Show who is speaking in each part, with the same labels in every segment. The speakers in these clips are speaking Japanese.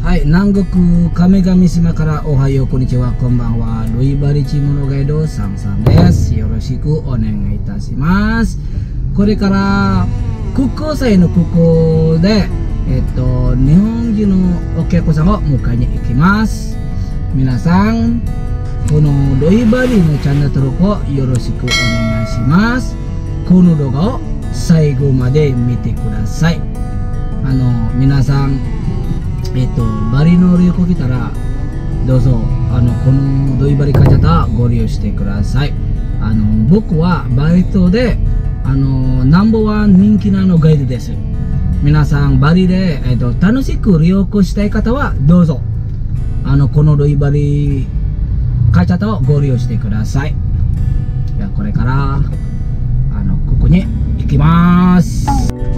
Speaker 1: はい、南国亀上島からおはよう、こんにちは、こんばんは。ルイバリチームのガイドサムさんです。よろしくお願いいたします。これから国交祭の空港で、日本人のお客さんを迎えに行きます。皆さん、このルイバリのチャンネル登録をよろしくお願いします。この動画を最後まで見てください。皆さん、バリの旅行来たらどうぞこのルイバリカジャタご利用してください。僕はバリ島でナンバーワン人気なガイドです。皆さんバリで、楽しく旅行したい方はどうぞこのルイバリカジャタをご利用してください。じゃあこれからここに行きます。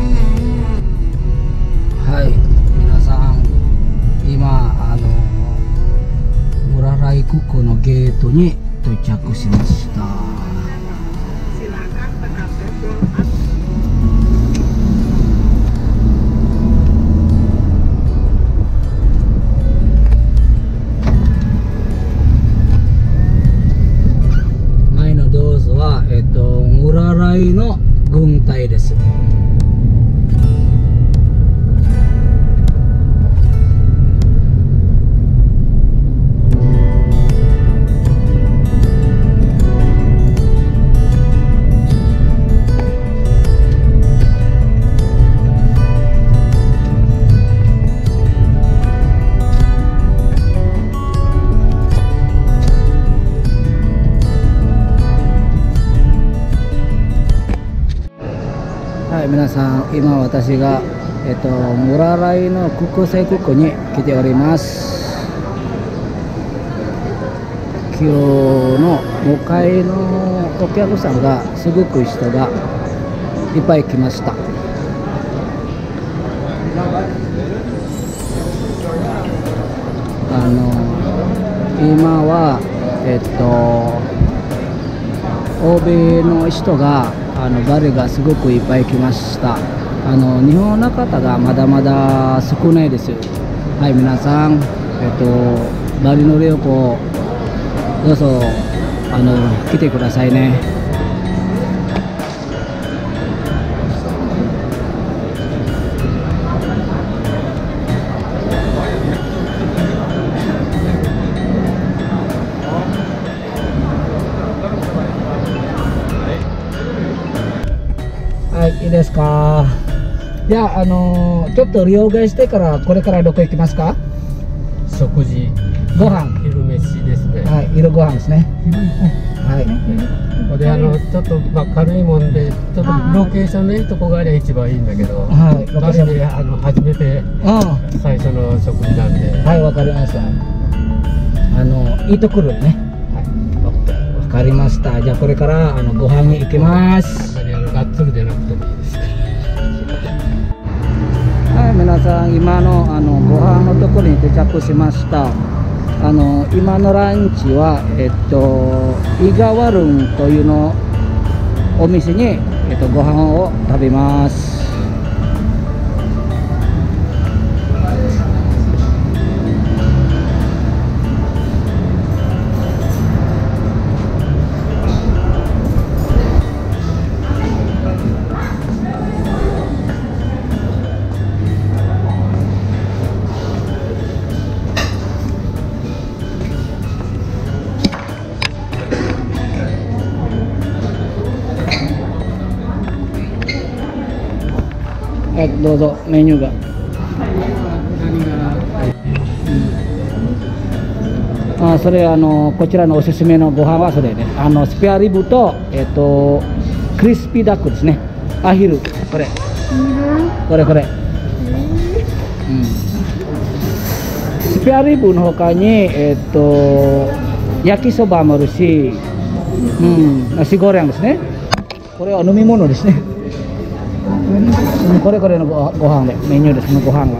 Speaker 1: はい、皆さん今ムラライ空港のゲートに到着しました。前のドーズはムラライの軍隊です。はい、皆さん、今私がムラライの国際空港に来ております。今日の向かいのお客さんがすごく人がいっぱい来ました。今は欧米の人がバリがすごくいっぱい来ました。日本の方がまだまだ少ないです。はい、皆さん、バリの旅行どうぞ来てくださいね。はい、いいですか。じゃあ、ちょっと両替してからこれからどこ行きますか。
Speaker 2: 食事、
Speaker 1: ご飯、
Speaker 2: 昼飯ですね。
Speaker 1: はい、昼ご飯ですね。はい。
Speaker 2: これちょっと軽いもんで、ちょっとロケーションのいいとこがあれば一番いいんだけど、
Speaker 1: はい、わかりま
Speaker 2: で初めて最初の食事なんで、
Speaker 1: はい、わかりました。いいところね。はい、わかりました。じゃあこれからご飯に行きます。
Speaker 2: がっつりでなくてもいいですか。
Speaker 1: はい、皆さん、今のご飯のところに到着しました。今のランチはイガワルンというのお店にご飯を食べます。はい、どうぞメニューが。それこちらのおすすめのご飯はそれね。スペアリブとクリスピーダックですね。アヒル、これ。これ。スペアリブの他に焼きそばもあるし、ナシゴレンですね。これは飲み物ですね。これのご飯でメニューですね。ご飯が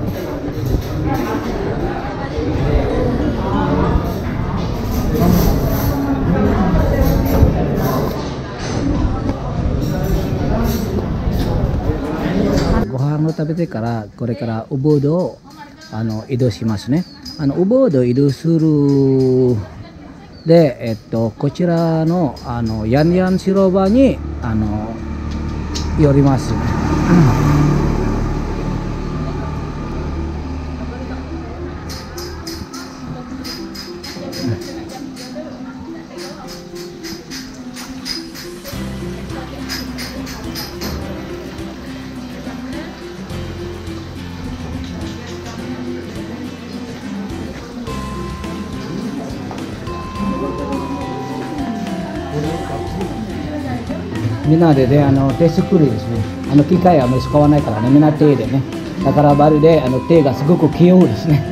Speaker 1: ご飯を食べてからこれからおぶどう移動しますね。ウボード移動するで、こちらのヤンヤン広場に寄りますね。みんなでね、手作りですね。機械はあまり使わないからね、みんな手でね。だからバリで手がすごく器用ですね。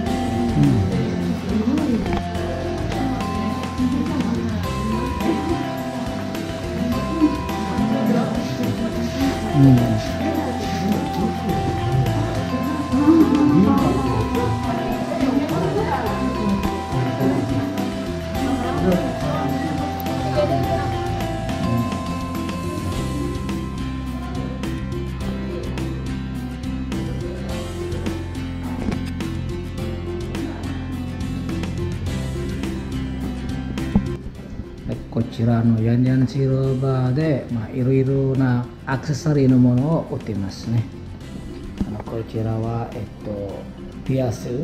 Speaker 1: こちらのヤンヤン広場で、いろいろなアクセサリーのものを売っていますね。こちらは、ピアス、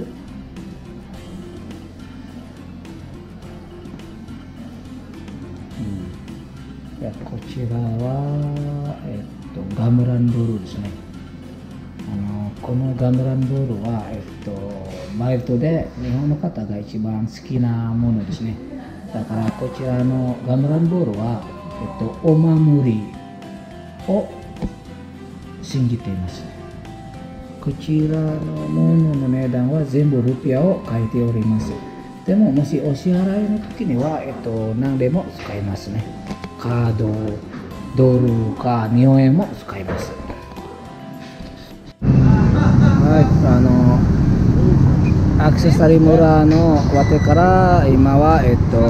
Speaker 1: こちらは、ガムランボールですね。このガムランボールは、バイトで日本の方が一番好きなものですね。だからこちらのガムランボールは、お守りを信じています。こちらのものの値段は全部ルピアを書いております。でももしお支払いの時には、何でも使えますね。カード、ドルか日本円も使えます。アクセサリー村のわてから今は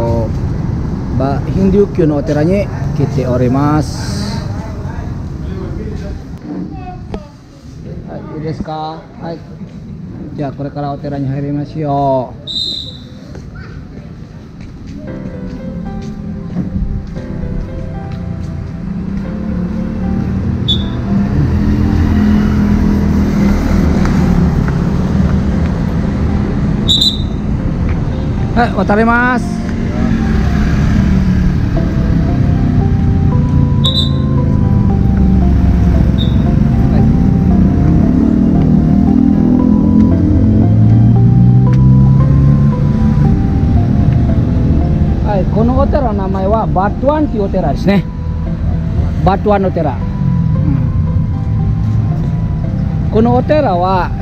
Speaker 1: ヒンドゥー教のお寺に来ております。はい、いいですか。はい。じゃあこれからお寺に入りましょう。はい、渡ります。はい、このお寺の名前はバトワンというお寺ですね。バトワンの寺。このお寺は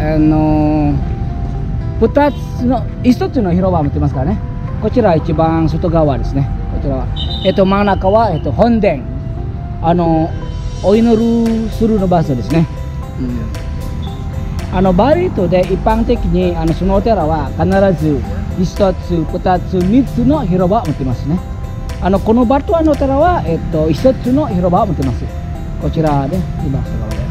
Speaker 1: 一つの広場を持ってますからね。こちらは一番外側ですね。こちらは真ん中は本殿、お祈りするの場所ですね。バリ島で一般的にそのお寺は必ず一つ、二つ、三つの広場を持ってますね。このバトワンのお寺は一つの広場を持ってます。こちらで今外側で。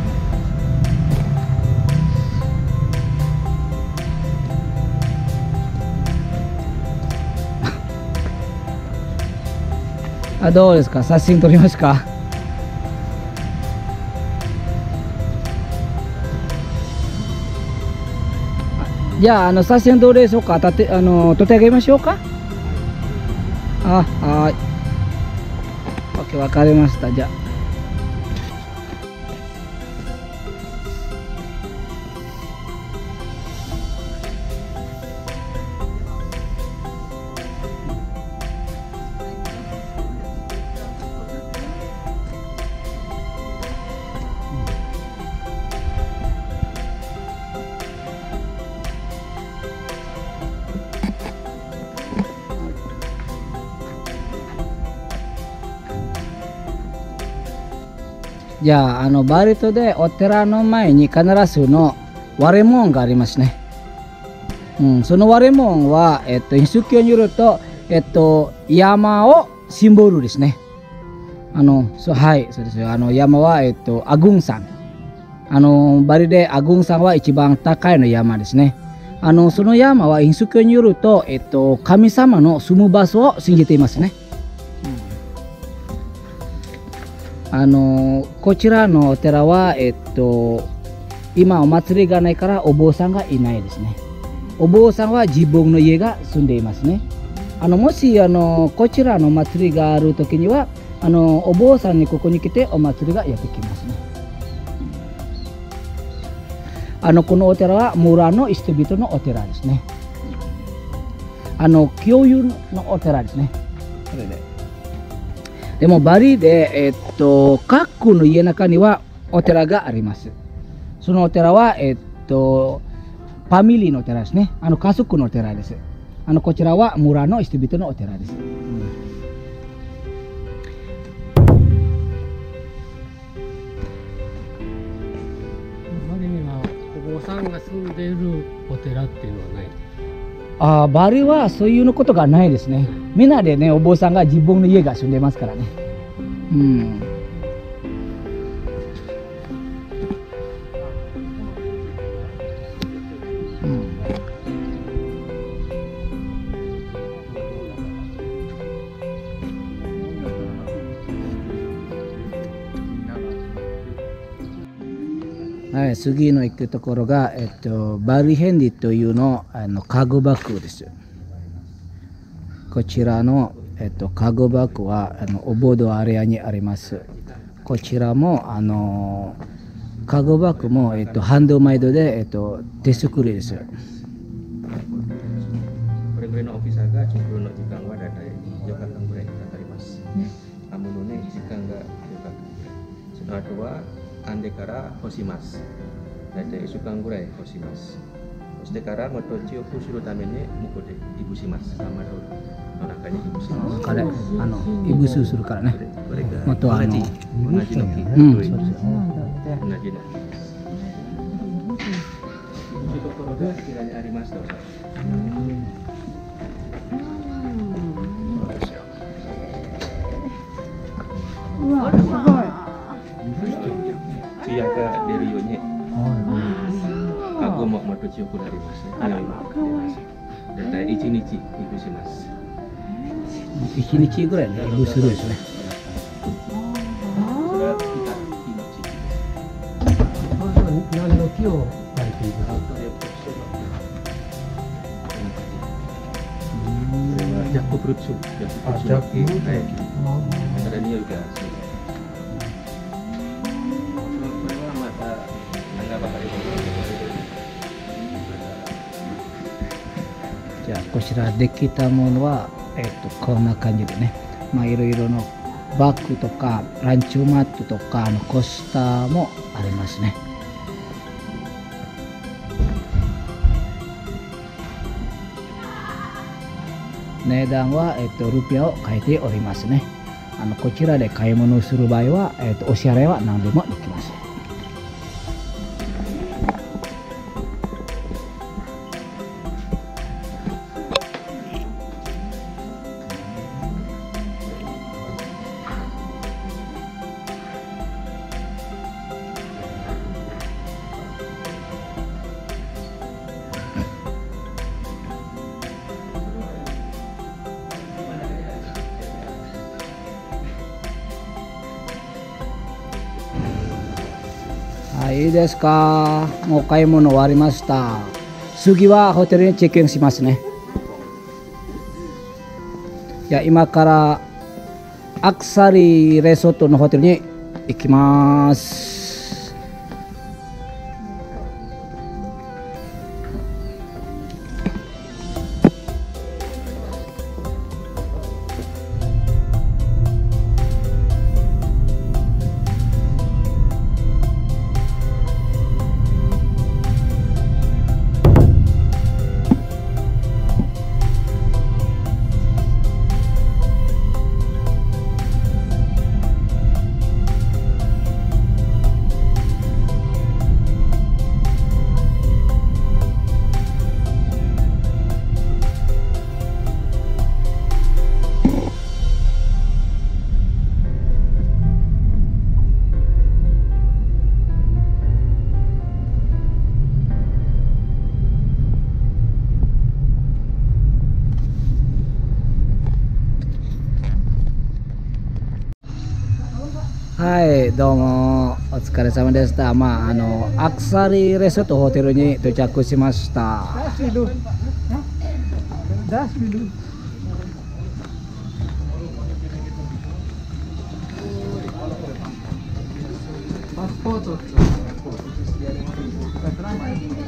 Speaker 1: どうですか、写真撮りますか。じゃあ写真どうでしょうか。撮ってあげましょうか。はい。OK、わかりました。じゃあ。じゃあバリ島でお寺の前に必ずの割れ門がありますね。その割れ門はヒンス教によると山をシンボルですね。はい、そうですよ。山はアグン山。バリでアグン山は一番高いの山ですね。 その山はインスクによると、神様の住む場所を信じていますね。こちらのお寺は、今お祭りがないからお坊さんがいないですね。お坊さんは自分の家が住んでいますね。もしこちらのお祭りがある時にはお坊さんにここに来てお祭りがやってきますね。このお寺は村の人々のお寺ですね。共有のお寺ですね。それでもバリで、各の家の中にはお寺があります。そのお寺は、ファミリーのお寺ですね。家族のお寺です。こちらは村の人々のお寺です。
Speaker 2: バリにはお坊さんが住んでいるお寺っていうのはない？
Speaker 1: バリはそういうのことがないですね。みんなでね、お坊さんが自分の家が住んでますからね。はい、次の行くところが、バリヘンディというのカゴバッグです。こちらの、カゴバッグはオボードアレアにあります。こちらもカゴバッグも、ハンドメイドで、手作りです。これぐらいのオフィサーがちょっとの時間はだいたい4日間ぐらいかかります。ものね、時間が4日間ぐらい。その後は編んでから干します。だいたい1週間ぐらい干します。そしてからもとちをくするために向こうでいぶします。かまどの中にいぶします。彼、いぶするからね。もとは同じの木。そうですよ。同じの木。というところがこちらにありました。うわ、すごい。ツヤが出るようにカゴもまた強くなりますね。だいたい1日いぶします。1日ぐらいね、いぶするんですね。それは
Speaker 2: 何の木を焼いているか。
Speaker 1: これはジャックフルーツ。ジャックフルーツ。だから匂いがする。じゃあこちらできたものは、こんな感じでね、いろいろのバッグとかランチマットとかコスターもありますね。値段は、ルピアを書いておりますね。こちらで買い物をする場合は、お支払いは何でもできます。いいですか。もう買い物終わりました。次はホテルにチェックインしますね。じゃあ今からアクサリレソートのホテルに行きます。 はい、どうもお疲れ様でした。アクサリレソートホテルに到着しました。パスポート